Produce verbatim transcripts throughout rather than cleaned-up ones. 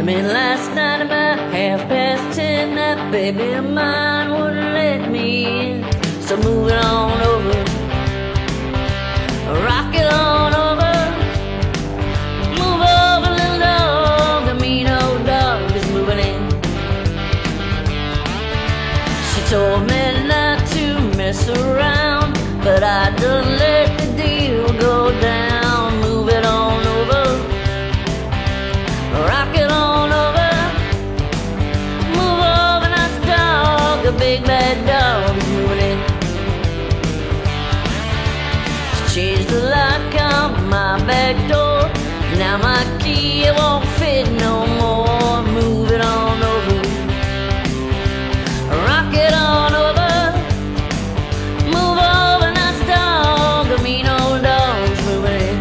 Come in last night about half past ten. That baby of mine wouldn't let me in. So move it on over, rock it on over. Move over, little dog, the mean old dog is moving in. She told me not to mess around, but I done let the deal go down. Move it on over, rock it on over. Move over, nice dog, a big bad dog is moving in. She changed the lock on my back door. Now my key it won't fit no more. Move it on over, rock it on over. Move over, nice dog, a mean old dog's moving in.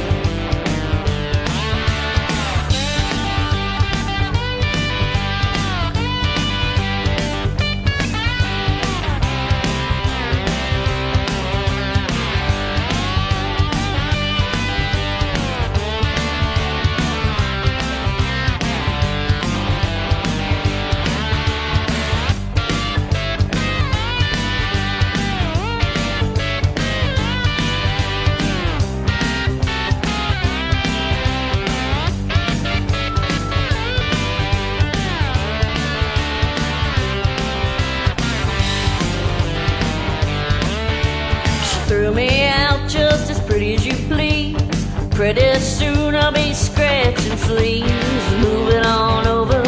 Threw me out just as pretty as you please. Pretty soon I'll be scratching fleas. Move it on over,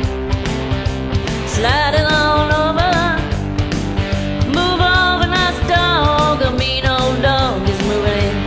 slide it on over. Move over, nice dog, a mean old dog is moving in.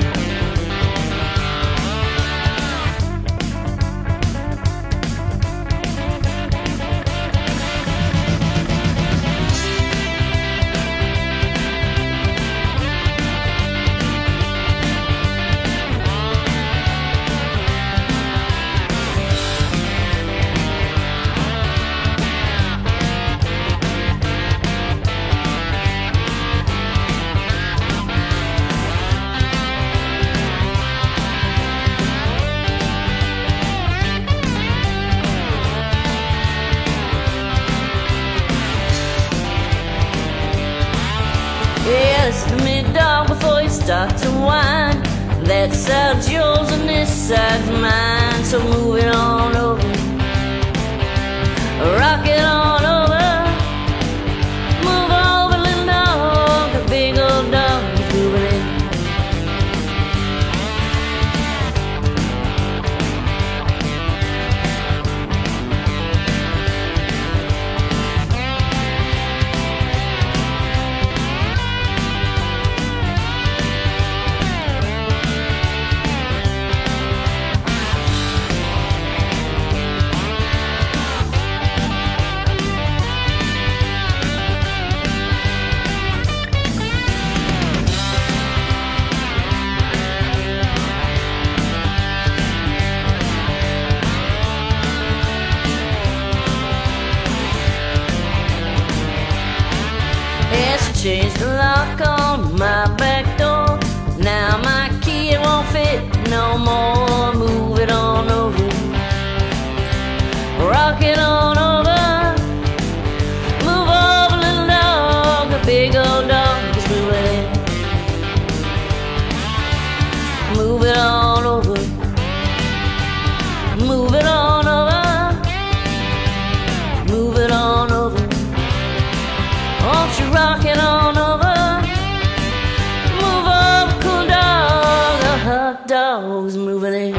Yeah, listen to me, dog, before you start to whine. That side's yours and this side's mine. So move it on over, rock it on over. Move over, little dog, the big old dog is moving in. Yes, changed the lock on my back door. Now my key it won't fit no more. Move it on over, rock it on over. Move over, little dog, the big old dog is moving in. Move it on over, move it on over. Move it on over, won't you rock it on over? Move over, cool dog, the hot dog's moving in.